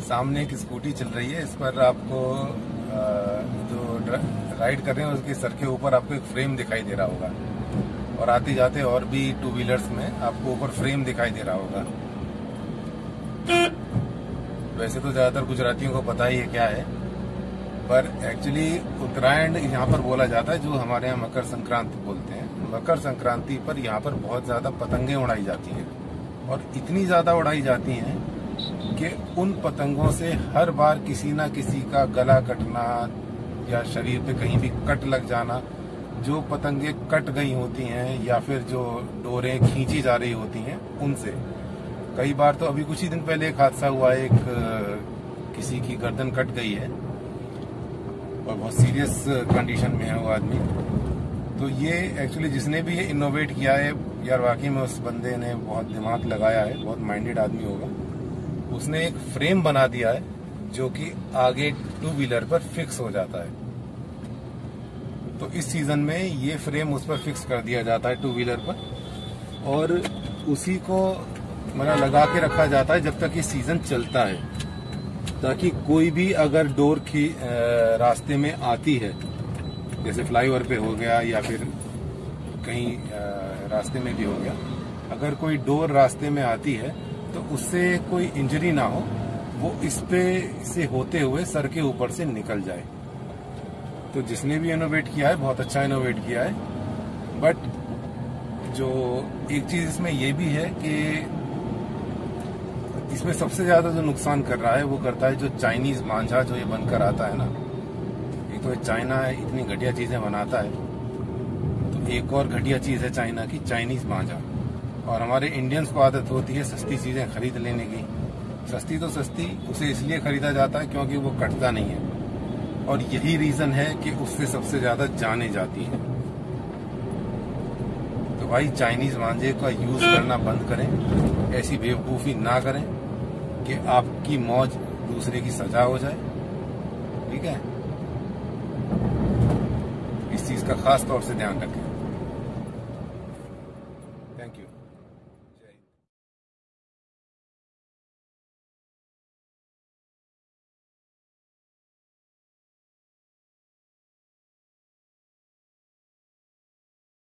सामने एक स्कूटी चल रही है। इस पर आपको जो राइड कर रहे हैं उसके सर के ऊपर आपको एक फ्रेम दिखाई दे रहा होगा, और आते जाते और भी टू व्हीलर्स में आपको ऊपर फ्रेम दिखाई दे रहा होगा। वैसे तो ज्यादातर गुजरातियों को पता ही है क्या है, पर एक्चुअली उत्तरायण यहाँ पर बोला जाता है, जो हमारे यहाँ मकर संक्रांति बोलते हैं। मकर संक्रांति पर यहाँ पर बहुत ज्यादा पतंगे उड़ाई जाती हैं, और इतनी ज्यादा उड़ाई जाती हैं कि उन पतंगों से हर बार किसी ना किसी का गला कटना या शरीर पे कहीं भी कट लग जाना। जो पतंगे कट गई होती हैं या फिर जो डोरें खींची जा रही होती हैं उनसे। कई बार तो अभी कुछ ही दिन पहले एक हादसा हुआ है, एक किसी की गर्दन कट गई है और बहुत सीरियस कंडीशन में है वो आदमी। तो ये एक्चुअली जिसने भी ये इनोवेट किया है यार, वाकई में उस बंदे ने बहुत दिमाग लगाया है, बहुत माइंडेड आदमी होगा। उसने एक फ्रेम बना दिया है जो कि आगे टू व्हीलर पर फिक्स हो जाता है। तो इस सीजन में ये फ्रेम उस पर फिक्स कर दिया जाता है टू व्हीलर पर, और उसी को मतलब लगा के रखा जाता है जब तक ये सीजन चलता है, ताकि कोई भी अगर डोर की रास्ते में आती है, जैसे फ्लाईओवर पे हो गया या फिर कहीं रास्ते में भी हो गया, अगर कोई डोर रास्ते में आती है तो उससे कोई इंजरी ना हो, वो इस पे से होते हुए सर के ऊपर से निकल जाए। तो जिसने भी इनोवेट किया है बहुत अच्छा इनोवेट किया है। बट जो एक चीज इसमें ये भी है कि इसमें सबसे ज्यादा जो नुकसान कर रहा है वो करता है जो चाइनीज मांझा जो ये बनकर आता है ना। एक तो चाइना इतनी घटिया चीजें बनाता है, तो एक और घटिया चीज है चाइना की, चाइनीज मांझा। और हमारे इंडियंस को आदत होती है सस्ती चीजें खरीद लेने की। सस्ती तो सस्ती, उसे इसलिए खरीदा जाता है क्योंकि वो कटता नहीं है, और यही रीजन है कि उससे सबसे ज्यादा जाने जाती है। तो भाई चाइनीज मांझे का यूज करना बंद करें, ऐसी बेवकूफी ना करें कि आपकी मौज दूसरे की सजा हो जाए। ठीक है, इस चीज का खास तौर से ध्यान रखें। Thank you.